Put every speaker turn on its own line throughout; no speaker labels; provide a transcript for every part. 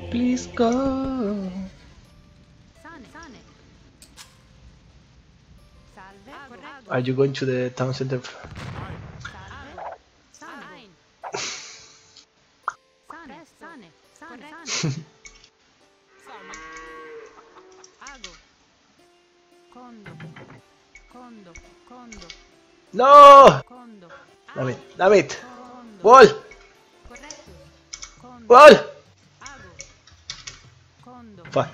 Please go. Are you going to the town center? No! Damn it! Damn it! Wall! Wall! Fuck.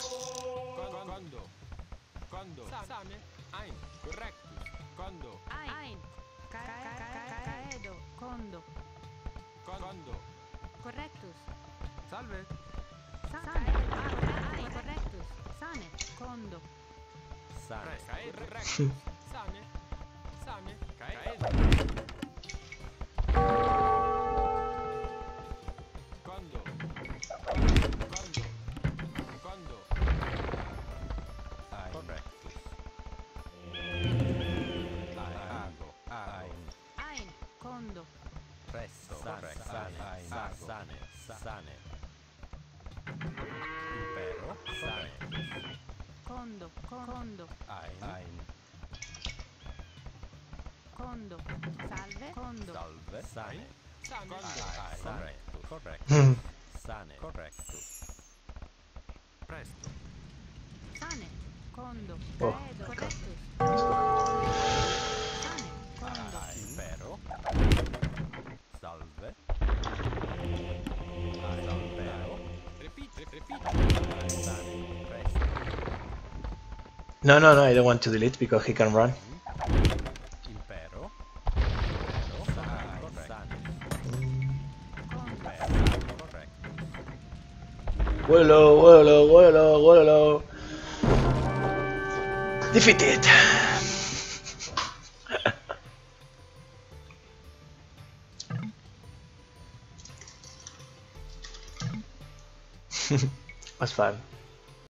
Oh, no, no, no, I don't want to delete because he can run. Wolo, wolo, wolo, wolo. Defeated. Was fun.